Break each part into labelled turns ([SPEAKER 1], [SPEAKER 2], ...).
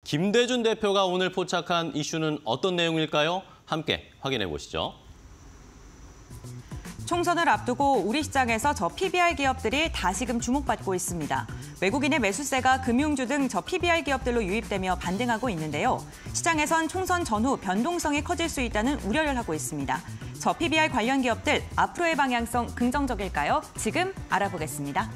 [SPEAKER 1] 김대중 대표가 오늘 포착한 이슈는 어떤 내용일까요? 함께 확인해 보시죠.
[SPEAKER 2] 총선을 앞두고 우리 시장에서 저 PBR 기업들이 다시금 주목받고 있습니다. 외국인의 매수세가 금융주 등 저 PBR 기업들로 유입되며 반등하고 있는데요. 시장에선 총선 전후 변동성이 커질 수 있다는 우려를 하고 있습니다. 저 PBR 관련 기업들 앞으로의 방향성 긍정적일까요? 지금 알아보겠습니다.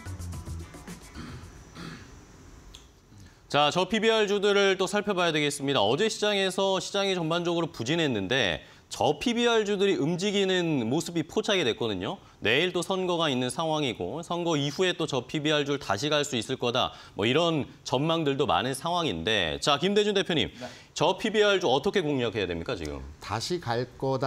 [SPEAKER 1] 자, 저 PBR주들을 또 살펴봐야 되겠습니다. 어제 시장이 전반적으로 부진했는데 저 PBR주들이 움직이는 모습이 포착이 됐거든요. 내일 또 선거가 있는 상황이고 선거 이후에 또 저 PBR주를 다시 갈 수 있을 거다. 뭐 이런 전망들도 많은 상황인데 자, 김대중 대표님, 네. 저 PBR주 어떻게 공략해야 됩니까, 지금?
[SPEAKER 3] 다시 갈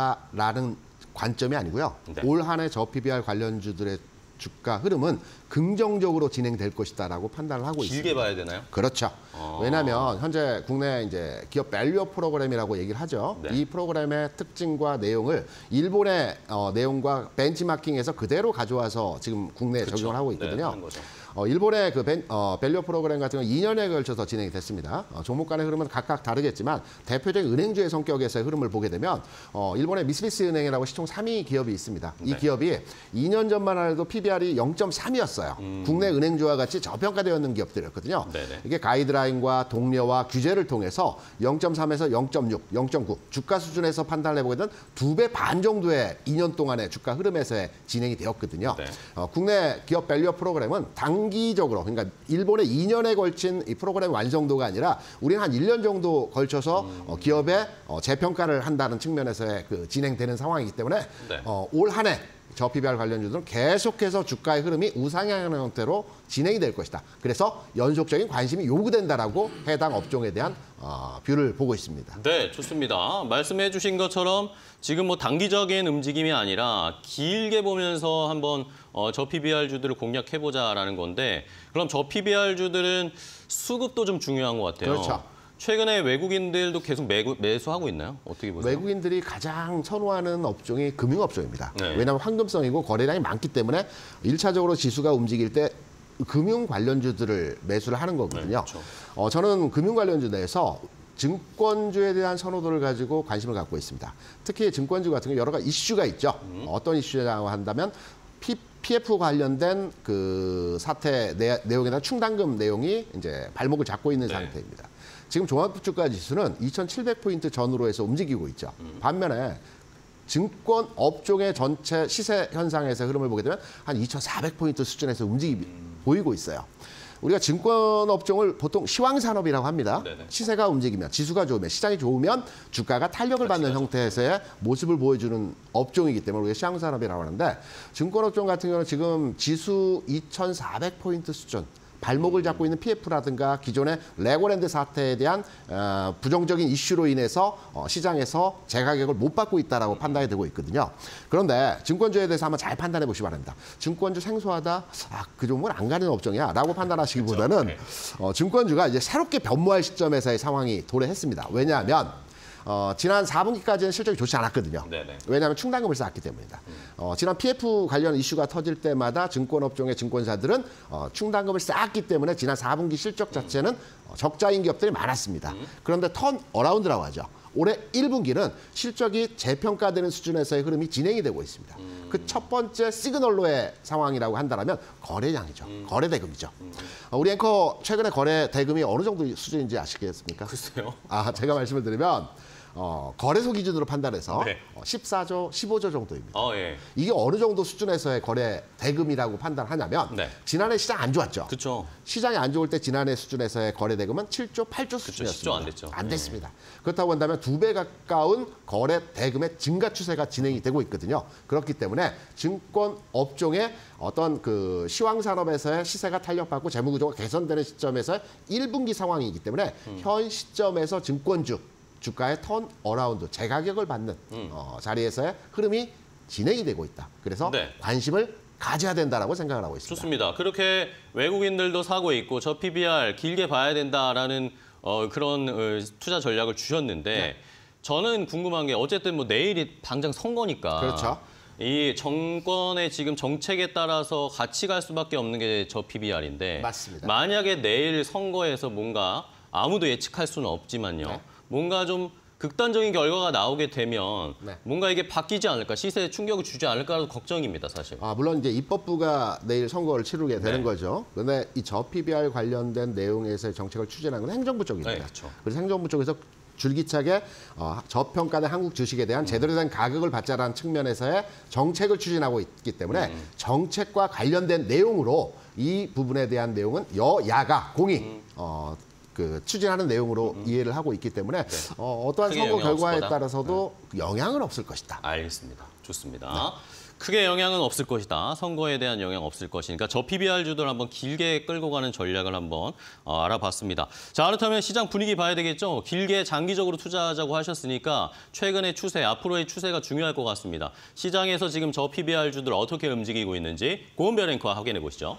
[SPEAKER 3] 거다라는 관점이 아니고요.
[SPEAKER 1] 네.
[SPEAKER 3] 올 한 해 저 PBR 관련주들의 주가 흐름은 긍정적으로 진행될 것이다라고 판단을 하고 있습니다.
[SPEAKER 1] 길게 봐야 되나요?
[SPEAKER 3] 그렇죠. 왜냐하면 현재 국내 이제 기업 밸류어 프로그램이라고 얘기를 하죠.
[SPEAKER 1] 네.
[SPEAKER 3] 이 프로그램의 특징과 내용을 일본의 내용과 벤치마킹에서 그대로 가져와서 지금 국내에
[SPEAKER 1] 그쵸.
[SPEAKER 3] 적용을 하고 있거든요.
[SPEAKER 1] 네,
[SPEAKER 3] 일본의 그 밸류어 프로그램 같은 경우는 2년에 걸쳐서 진행이 됐습니다. 종목 간의 흐름은 각각 다르겠지만 대표적인 은행주의 성격에서의 흐름을 보게 되면 일본의 미쓰비시 은행이라고 시총 3위 기업이 있습니다. 이
[SPEAKER 1] 네.
[SPEAKER 3] 기업이 2년 전만 해도 PBR이 0.3이었어요. 국내 은행주와 같이 저평가되어 있는 기업들이었거든요.
[SPEAKER 1] 네네.
[SPEAKER 3] 이게 가이드라인과 동료와 규제를 통해서 0.3에서 0.6, 0.9 주가 수준에서 판단을 해보게 되면 2배 반 정도의 2년 동안의 주가 흐름에서의 진행이 되었거든요.
[SPEAKER 1] 네.
[SPEAKER 3] 국내 기업 밸류어 프로그램은 단기적으로, 그러니까 일본의 2년에 걸친 이 프로그램 완성도가 아니라 우리는 한 1년 정도 걸쳐서 기업의 재평가를 한다는 측면에서의 그 진행되는 상황이기 때문에
[SPEAKER 1] 네.
[SPEAKER 3] 올 한 해 저 PBR 관련주들은 계속해서 주가의 흐름이 우상향하는 형태로 진행이 될 것이다. 그래서 연속적인 관심이 요구된다라고 해당 업종에 대한 뷰를 보고 있습니다.
[SPEAKER 1] 네, 좋습니다. 말씀해 주신 것처럼 지금 뭐 단기적인 움직임이 아니라 길게 보면서 한번 저 PBR주들을 공략해보자라는 건데 그럼 저 PBR주들은 수급도 좀 중요한 것 같아요.
[SPEAKER 3] 그렇죠.
[SPEAKER 1] 최근에 외국인들도 계속 매수하고 있나요? 어떻게 보세요?
[SPEAKER 3] 외국인들이 가장 선호하는 업종이 금융업종입니다.
[SPEAKER 1] 네.
[SPEAKER 3] 왜냐하면 황금성이고 거래량이 많기 때문에 1차적으로 지수가 움직일 때 금융 관련주들을 매수를 하는 거거든요.
[SPEAKER 1] 네, 그렇죠.
[SPEAKER 3] 저는 금융 관련주 내에서 증권주에 대한 선호도를 가지고 관심을 갖고 있습니다. 특히 증권주 같은 경우 여러 가지 이슈가 있죠. 어떤 이슈냐고 한다면 PF 관련된 그 사태 내용에 대한 충당금 내용이 이제 발목을 잡고 있는
[SPEAKER 1] 네.
[SPEAKER 3] 상태입니다. 지금 종합주가 지수는 2,700포인트 전후로 해서 움직이고 있죠. 반면에 증권 업종의 전체 시세 현상에서 흐름을 보게 되면 한 2,400포인트 수준에서 보이고 있어요. 우리가 증권 업종을 보통 시황산업이라고 합니다.
[SPEAKER 1] 네네.
[SPEAKER 3] 시세가 움직이면, 지수가 좋으면, 시장이 좋으면 주가가 탄력을 받는 형태에서의 모습을 보여주는 업종이기 때문에 우리가 시황산업이라고 하는데 증권업종 같은 경우는 지금 지수 2,400포인트 수준, 발목을 잡고 있는 PF라든가 기존의 레고랜드 사태에 대한 부정적인 이슈로 인해서 시장에서 재가격을 못 받고 있다라고 판단이 되고 있거든요. 그런데 증권주에 대해서 한번 잘 판단해 보시기 바랍니다. 증권주 생소하다, 그 종목은 안 가는 업종이야 라고 판단하시기보다는
[SPEAKER 1] 그렇죠.
[SPEAKER 3] 증권주가 이제 새롭게 변모할 시점에서의 상황이 도래했습니다. 왜냐하면 지난 4분기까지는 실적이 좋지 않았거든요.
[SPEAKER 1] 네네.
[SPEAKER 3] 왜냐하면 충당금을 쌓았기 때문입니다. 지난 PF 관련 이슈가 터질 때마다 증권업종의 증권사들은 충당금을 쌓았기 때문에 지난 4분기 실적 자체는 적자인 기업들이 많았습니다. 그런데 턴 어라운드라고 하죠. 올해 1분기는 실적이 재평가되는 수준에서의 흐름이 진행이 되고 있습니다. 그 첫 번째 시그널로의 상황이라고 한다면 거래량이죠. 거래 대금이죠. 우리 앵커 최근에 거래 대금이 어느 정도 수준인지 아시겠습니까?
[SPEAKER 1] 글쎄요.
[SPEAKER 3] 제가 말씀을 드리면 거래소 기준으로 판단해서
[SPEAKER 1] 네.
[SPEAKER 3] 14조, 15조 정도입니다.
[SPEAKER 1] 예.
[SPEAKER 3] 이게 어느 정도 수준에서의 거래 대금이라고 판단하냐면
[SPEAKER 1] 네.
[SPEAKER 3] 지난해 시장 안 좋았죠.
[SPEAKER 1] 그렇죠.
[SPEAKER 3] 시장이 안 좋을 때 지난해 수준에서의 거래 대금은 7조, 8조 수준이었습니다.
[SPEAKER 1] 10조 안 됐죠.
[SPEAKER 3] 안 됐습니다. 그렇다고 한다면 2배 가까운 거래 대금의 증가 추세가 진행이 되고 있거든요. 그렇기 때문에 증권 업종의 어떤 그 시황 산업에서의 시세가 탄력받고 재무 구조가 개선되는 시점에서의 1분기 상황이기 때문에 현 시점에서 증권주 주가의 턴 어라운드, 재가격을 받는 자리에서의 흐름이 진행이 되고 있다. 그래서
[SPEAKER 1] 네.
[SPEAKER 3] 관심을 가져야 된다라고 생각을 하고 있습니다.
[SPEAKER 1] 좋습니다. 그렇게 외국인들도 사고 있고 저 PBR 길게 봐야 된다라는 그런 투자 전략을 주셨는데
[SPEAKER 3] 네.
[SPEAKER 1] 저는 궁금한 게 어쨌든 뭐 내일이 당장 선거니까
[SPEAKER 3] 그렇죠.
[SPEAKER 1] 이 정권의 지금 정책에 따라서 같이 갈 수밖에 없는 게 저 PBR인데
[SPEAKER 3] 맞습니다.
[SPEAKER 1] 만약에 내일 선거에서 뭔가 아무도 예측할 수는 없지만요.
[SPEAKER 3] 네.
[SPEAKER 1] 뭔가 좀 극단적인 결과가 나오게 되면
[SPEAKER 3] 네.
[SPEAKER 1] 뭔가 이게 바뀌지 않을까, 시세에 충격을 주지 않을까라도 걱정입니다, 사실.
[SPEAKER 3] 물론 이제 입법부가 내일 선거를 치르게 되는
[SPEAKER 1] 네.
[SPEAKER 3] 거죠. 그런데 이 저PBR 관련된 내용에서의 정책을 추진하는 건 행정부 쪽입니다.
[SPEAKER 1] 네, 그렇죠.
[SPEAKER 3] 그래서 행정부 쪽에서 줄기차게 저평가된 한국 주식에 대한 제대로 된 가격을 받자라는 측면에서의 정책을 추진하고 있기 때문에 정책과 관련된 내용으로 이 부분에 대한 내용은 여야가 공히 추진하는 내용으로 이해를 하고 있기 때문에 어떠한
[SPEAKER 1] 크게
[SPEAKER 3] 선거
[SPEAKER 1] 영향 없을
[SPEAKER 3] 결과에
[SPEAKER 1] 거다.
[SPEAKER 3] 따라서도 영향은 없을 것이다.
[SPEAKER 1] 알겠습니다. 좋습니다. 크게 영향은 없을 것이다. 선거에 대한 영향 없을 것이니까 저 PBR주들 한번 길게 끌고 가는 전략을 한번 알아봤습니다. 자, 그렇다면 시장 분위기 봐야 되겠죠? 길게 장기적으로 투자하자고 하셨으니까 최근의 추세, 앞으로의 추세가 중요할 것 같습니다. 시장에서 지금 저 PBR주들 어떻게 움직이고 있는지 고은별 앵커와 확인해 보시죠.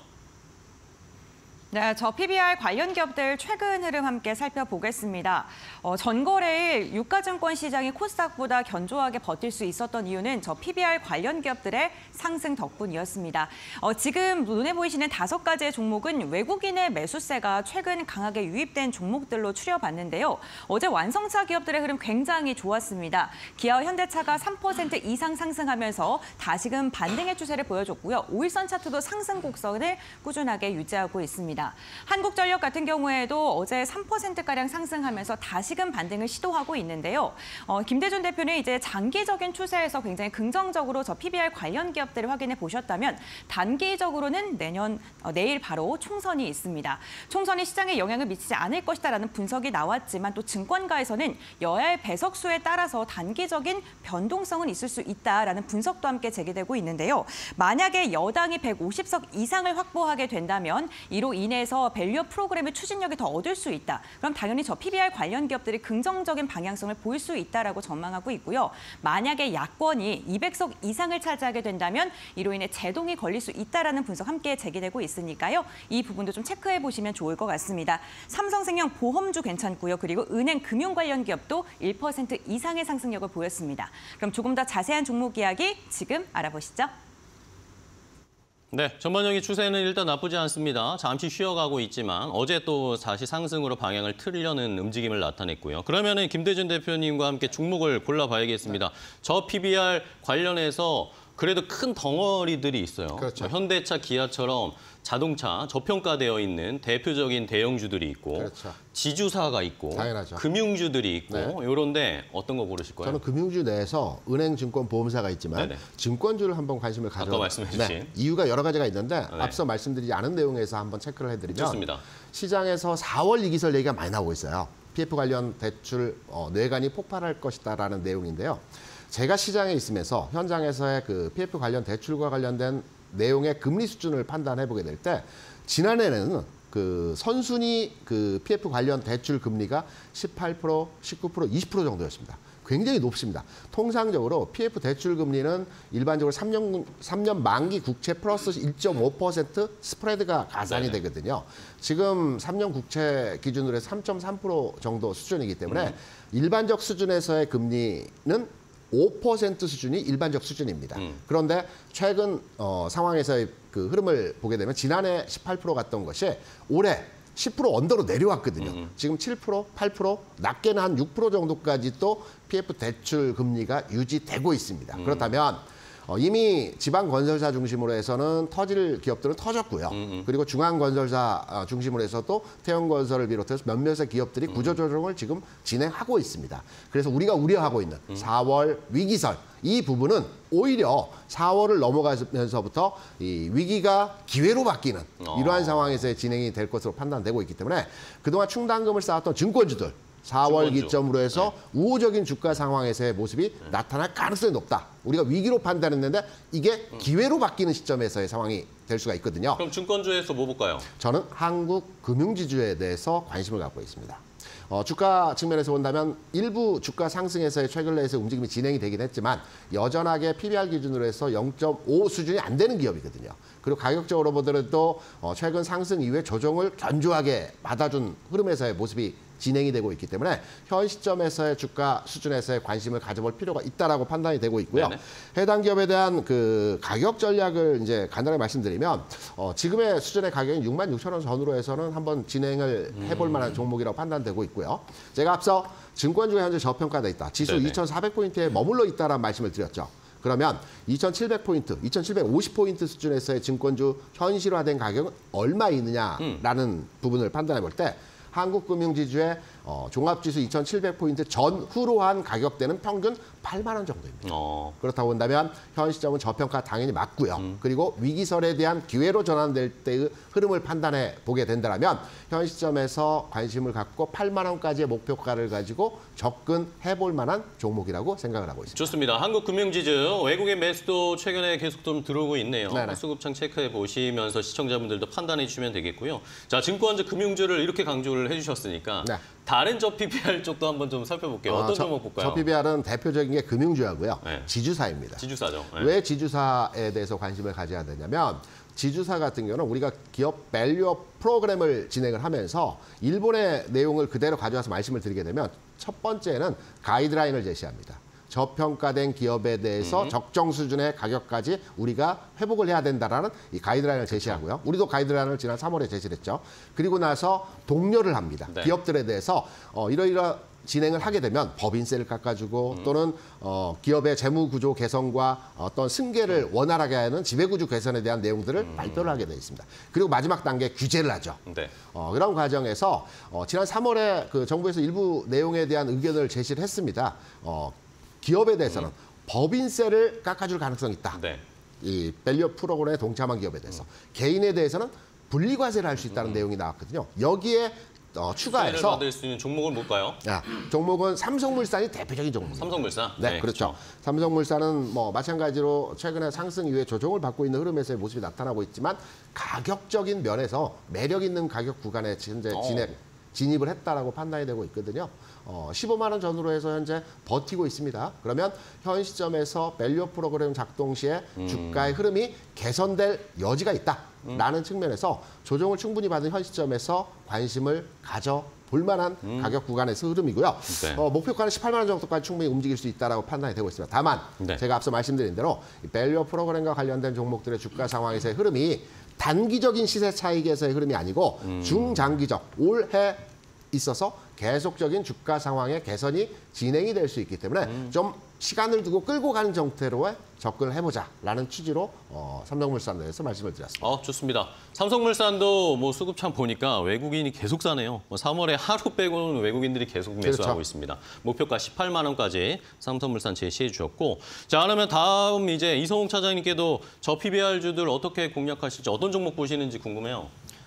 [SPEAKER 2] 네, 저 PBR 관련 기업들 최근 흐름 함께 살펴보겠습니다. 전거래일 유가증권 시장이 코스닥보다 견조하게 버틸 수 있었던 이유는 저 PBR 관련 기업들의 상승 덕분이었습니다. 지금 눈에 보이시는 5가지의 종목은 외국인의 매수세가 최근 강하게 유입된 종목들로 추려봤는데요. 어제 완성차 기업들의 흐름 굉장히 좋았습니다. 기아와 현대차가 3% 이상 상승하면서 다시금 반등의 추세를 보여줬고요. 5일선 차트도 상승 곡선을 꾸준하게 유지하고 있습니다. 한국전력 같은 경우에도 어제 3%가량 상승하면서 다시금 반등을 시도하고 있는데요. 김대중 대표는 이제 장기적인 추세에서 굉장히 긍정적으로 저 PBR 관련 기업들을 확인해 보셨다면 단기적으로는 내일 바로 총선이 있습니다. 총선이 시장에 영향을 미치지 않을 것이다라는 분석이 나왔지만 또 증권가에서는 여야의 배석수에 따라서 단기적인 변동성은 있을 수 있다라는 분석도 함께 제기되고 있는데요. 만약에 여당이 150석 이상을 확보하게 된다면 이로 인해서 밸류업 프로그램의 추진력이 더 얻을 수 있다. 그럼 당연히 저 PBR 관련 기업들이 긍정적인 방향성을 보일 수 있다라고 전망하고 있고요. 만약에 야권이 200석 이상을 차지하게 된다면 이로 인해 제동이 걸릴 수 있다라는 분석 함께 제기되고 있으니까요. 이 부분도 좀 체크해 보시면 좋을 것 같습니다. 삼성생명 보험주 괜찮고요. 그리고 은행 금융 관련 기업도 1% 이상의 상승력을 보였습니다. 그럼 조금 더 자세한 종목 이야기 지금 알아보시죠.
[SPEAKER 1] 네, 전반적인 추세는 일단 나쁘지 않습니다. 잠시 쉬어가고 있지만 어제 또 다시 상승으로 방향을 틀려는 움직임을 나타냈고요. 그러면은 김대중 대표님과 함께 종목을 골라봐야겠습니다. 저 PBR 관련해서 그래도 큰 덩어리들이 있어요.
[SPEAKER 3] 그렇죠.
[SPEAKER 1] 현대차, 기아처럼 자동차 저평가되어 있는 대표적인 대형주들이 있고
[SPEAKER 3] 그렇죠.
[SPEAKER 1] 지주사가 있고
[SPEAKER 3] 당연하죠.
[SPEAKER 1] 금융주들이 있고
[SPEAKER 3] 네.
[SPEAKER 1] 이런데 어떤 거 고르실 거예요?
[SPEAKER 3] 저는 금융주 내에서 은행, 증권, 보험사가 있지만
[SPEAKER 1] 네네.
[SPEAKER 3] 증권주를 한번 관심을 가져.
[SPEAKER 1] 아까 말씀해 주신.
[SPEAKER 3] 이유가 여러 가지가 있는데
[SPEAKER 1] 네.
[SPEAKER 3] 앞서 말씀드리지 않은 내용에서 한번 체크를 해드리면
[SPEAKER 1] 좋습니다.
[SPEAKER 3] 시장에서 4월 이기설 얘기가 많이 나오고 있어요. PF 관련 대출 뇌관이 폭발할 것이다라는 내용인데요. 제가 시장에 있으면서 현장에서의 그 PF 관련 대출과 관련된 내용의 금리 수준을 판단해 보게 될 때 지난해는 그 선순위 그 PF 관련 대출 금리가 18%, 19%, 20% 정도였습니다. 굉장히 높습니다. 통상적으로 PF 대출 금리는 일반적으로 3년 만기 국채 플러스 1.5% 스프레드가 가산이
[SPEAKER 1] 네네.
[SPEAKER 3] 되거든요. 지금 3년 국채 기준으로 해서 3.3% 정도 수준이기 때문에 일반적 수준에서의 금리는 5% 수준이 일반적 수준입니다. 그런데 최근 상황에서의 그 흐름을 보게 되면 지난해 18% 갔던 것이 올해 10% 언더로 내려왔거든요. 지금 7%, 8%, 낮게는 한 6% 정도까지 또 PF 대출 금리가 유지되고 있습니다. 그렇다면 이미 지방 건설사 중심으로 해서는 터질 기업들은 터졌고요. 그리고 중앙 건설사 중심으로 해서도 태형건설을 비롯해서 몇몇의 기업들이 구조조정을 지금 진행하고 있습니다. 그래서 우리가 우려하고 있는 4월 위기설 이 부분은 오히려 4월을 넘어가면서부터 이 위기가 기회로 바뀌는 이러한 상황에서 진행이 될 것으로 판단되고 있기 때문에 그동안 충당금을 쌓았던 증권주들 4월
[SPEAKER 1] 증권주.
[SPEAKER 3] 기점으로 해서 우호적인 주가 상황에서의 모습이 나타날 가능성이 높다. 우리가 위기로 판단했는데 이게 기회로 바뀌는 시점에서의 상황이 될 수가 있거든요.
[SPEAKER 1] 그럼 증권주에서 뭐 볼까요?
[SPEAKER 3] 저는 한국 금융지주에 대해서 관심을 갖고 있습니다. 주가 측면에서 본다면 일부 주가 상승에서의 최근 내에서 움직임이 진행이 되긴 했지만 여전하게 PBR 기준으로 해서 0.5 수준이 안 되는 기업이거든요. 그리고 가격적으로 보더라도 최근 상승 이후에 조정을 견조하게 받아준 흐름에서의 모습이 진행이 되고 있기 때문에 현 시점에서의 주가 수준에서의 관심을 가져볼 필요가 있다라고 판단이 되고 있고요.
[SPEAKER 1] 네네.
[SPEAKER 3] 해당 기업에 대한 그 가격 전략을 이제 간단하게 말씀드리면 지금의 수준의 가격인 66,000원 전후로 해서는 한번 진행을 해볼 만한 종목이라고 판단되고 있고요. 제가 앞서 증권주가 현재 저평가돼 있다. 지수
[SPEAKER 1] 네네.
[SPEAKER 3] 2,400포인트에 머물러 있다라는 말씀을 드렸죠. 그러면 2,700포인트, 2,750포인트 수준에서의 증권주 현실화된 가격은 얼마 있느냐라는 부분을 판단해 볼 때 한국금융지주의 종합지수 2,700포인트 전후로 한 가격대는 평균 8만 원 정도입니다. 그렇다고 본다면 현 시점은 저평가 당연히 맞고요. 그리고 위기설에 대한 기회로 전환될 때의 흐름을 판단해 보게 된다면 현 시점에서 관심을 갖고 8만 원까지의 목표가를 가지고 접근해 볼 만한 종목이라고 생각을 하고 있습니다.
[SPEAKER 1] 좋습니다. 한국금융지주 외국인 매수도 최근에 계속 좀 들어오고 있네요.
[SPEAKER 3] 네네.
[SPEAKER 1] 수급창 체크해 보시면서 시청자분들도 판단해 주시면 되겠고요. 자, 증권주 금융주를 이렇게 강조를 해주셨으니까
[SPEAKER 3] 네.
[SPEAKER 1] 다른 저 PBR 쪽도 한번 좀 살펴볼게요. 어떤 종목 볼까요?
[SPEAKER 3] 저 PBR은 대표적인 게 금융주하고요.
[SPEAKER 1] 네.
[SPEAKER 3] 지주사입니다.
[SPEAKER 1] 지주사죠. 네.
[SPEAKER 3] 왜 지주사에 대해서 관심을 가져야 되냐면 지주사 같은 경우는 우리가 기업 밸류업 프로그램을 진행을 하면서 일본의 내용을 그대로 가져와서 말씀을 드리게 되면 첫 번째는 가이드라인을 제시합니다. 저평가된 기업에 대해서 적정 수준의 가격까지 우리가 회복을 해야 된다라는 이 가이드라인을 제시하고요. 우리도 가이드라인을 지난 3월에 제시를 했죠. 그리고 나서 독려를 합니다.
[SPEAKER 1] 네.
[SPEAKER 3] 기업들에 대해서 이러이러 진행을 하게 되면 법인세를 깎아주고 또는 기업의 재무구조 개선과 어떤 승계를 원활하게 하는 지배구조 개선에 대한 내용들을 발표를 하게 되어 있습니다. 그리고 마지막 단계 규제를 하죠.
[SPEAKER 1] 네.
[SPEAKER 3] 그런 과정에서 지난 3월에 그 정부에서 일부 내용에 대한 의견을 제시를 했습니다. 기업에 대해서는 법인세를 깎아줄 가능성이 있다.
[SPEAKER 1] 네.
[SPEAKER 3] 이 밸류업 프로그램에 동참한 기업에 대해서. 개인에 대해서는 분리과세를 할 수 있다는 내용이 나왔거든요. 여기에
[SPEAKER 1] 수혜를
[SPEAKER 3] 추가해서
[SPEAKER 1] 받을 수 있는 종목을 볼까요?
[SPEAKER 3] 종목은 삼성물산이 대표적인 종목입니다.
[SPEAKER 1] 삼성물산.
[SPEAKER 3] 네, 그렇죠. 삼성물산은 뭐 마찬가지로 최근에 상승 이후에 조정을 받고 있는 흐름에서의 모습이 나타나고 있지만 가격적인 면에서 매력 있는 가격 구간에 현재 진입을 했다라고 판단이 되고 있거든요. 15만 원 전후로 해서 현재 버티고 있습니다. 그러면 현 시점에서 밸류업 프로그램 작동 시에 주가의 흐름이 개선될 여지가 있다라는 측면에서 조정을 충분히 받은 현 시점에서 관심을 가져볼 만한 가격 구간에서 흐름이고요.
[SPEAKER 1] 네.
[SPEAKER 3] 목표가는 18만 원 정도까지 충분히 움직일 수 있다라고 판단이 되고 있습니다. 다만
[SPEAKER 1] 네.
[SPEAKER 3] 제가 앞서 말씀드린 대로 이 밸류업 프로그램과 관련된 종목들의 주가 상황에서의 흐름이 단기적인 시세 차익에서의 흐름이 아니고 중장기적 올해 있어서 계속적인 주가 상황의 개선이 진행이 될 수 있기 때문에 좀 시간을 두고 끌고 가는 정태로의 접근을 해보자라는 취지로 삼성물산에 대해서 말씀을 드렸습니다.
[SPEAKER 1] 좋습니다. 삼성물산도 뭐 수급창 보니까 외국인이 계속 사네요. 3월에 하루 빼고는 외국인들이 계속 매수하고
[SPEAKER 3] 그렇죠.
[SPEAKER 1] 있습니다. 목표가 18만 원까지 삼성물산 제시해 주셨고, 자, 그러면 다음 이제 이성웅 차장님께도 저 PBR주들 어떻게 공략하실지, 어떤 종목 보시는지 궁금해요.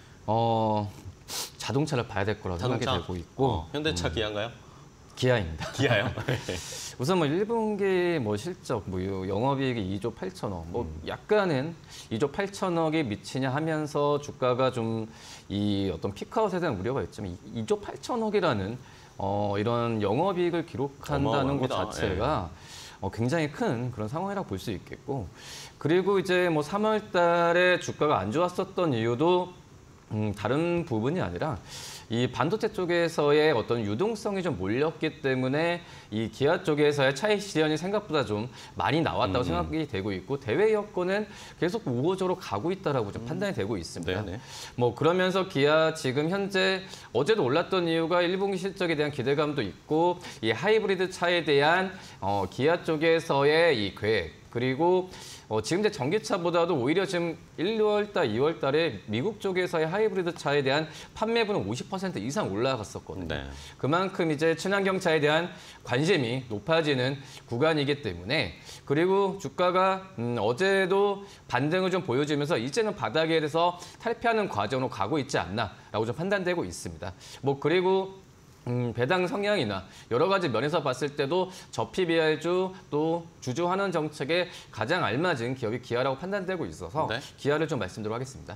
[SPEAKER 4] 자동차를 봐야 될 거라고 생각이 되고 있고
[SPEAKER 1] 현대차, 기아인가요?
[SPEAKER 4] 기아입니다.
[SPEAKER 1] 기아요?
[SPEAKER 4] 우선 뭐 1분기 뭐 실적, 뭐 영업이익이 2조 8천억, 뭐 약간은 2조 8천억이 미치냐 하면서 주가가 좀 이 어떤 피크아웃에 대한 우려가 있지만 2조 8천억이라는 이런 영업이익을 기록한다는 것
[SPEAKER 1] 어마어마합니다.
[SPEAKER 4] 자체가 굉장히 큰 그런 상황이라고 볼 수 있겠고, 그리고 이제 뭐 3월 달에 주가가 안 좋았었던 이유도 다른 부분이 아니라 이 반도체 쪽에서의 어떤 유동성이 좀 몰렸기 때문에 이 기아 쪽에서의 차익 실현이 생각보다 좀 많이 나왔다고 생각이 되고 있고, 대외 여건은 계속 우호적으로 가고 있다라고 좀 판단이 되고 있습니다.
[SPEAKER 1] 네네.
[SPEAKER 4] 뭐 그러면서 기아 지금 현재 어제도 올랐던 이유가 1분기 실적에 대한 기대감도 있고, 이 하이브리드 차에 대한 기아 쪽에서의 이 계획, 그리고 지금 이제 전기차보다도 오히려 지금 1월 달, 2월 달에 미국 쪽에서의 하이브리드 차에 대한 판매분은 50% 이상 올라갔었거든요.
[SPEAKER 1] 네.
[SPEAKER 4] 그만큼 이제 친환경 차에 대한 관심이 높아지는 구간이기 때문에, 그리고 주가가 어제도 반등을 좀 보여주면서 이제는 바닥에 대해서 탈피하는 과정으로 가고 있지 않나라고 좀 판단되고 있습니다. 뭐 그리고 배당 성향이나 여러 가지 면에서 봤을 때도 저 PBR주 또 주주 환원 정책에 가장 알맞은 기업이 기아라고 판단되고 있어서
[SPEAKER 1] 네.
[SPEAKER 4] 기아를 좀 말씀드리도록 하겠습니다.